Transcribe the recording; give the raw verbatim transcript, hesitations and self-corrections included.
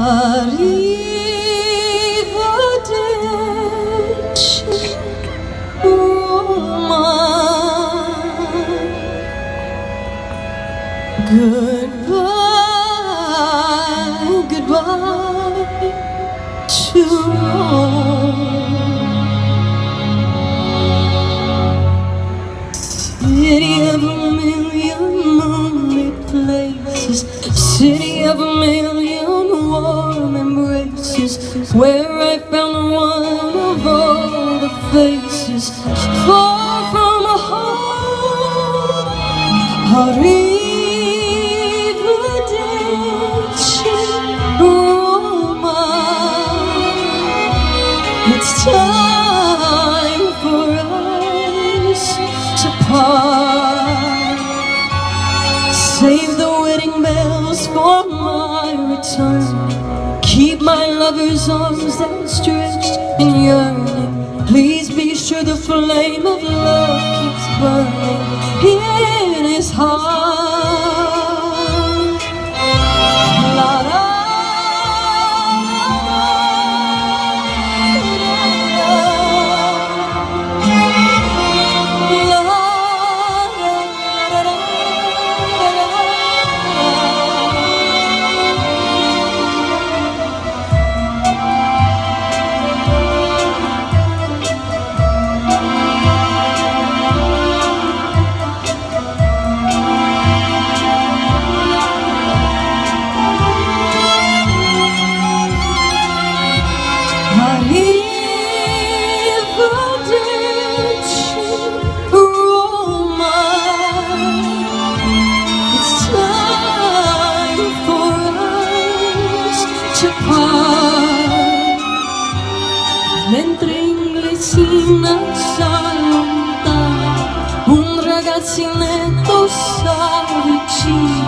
Arrivederci, Roma. Goodbye, goodbye to Rome. City of a million moonlit places, city of a million warm embraces, where I found one of all the faces, far from home. Arrivederci, Roma. It's time for us to part. Save the wedding bells for my return. Keep my lover's arms outstretched and yearning. Please be sure the flame of love keeps burning in his heart. La la. Arrivederci, Roma. It's time for us to part. Mentre inglesina s'allontana, un ragazzinetto s'avvicina.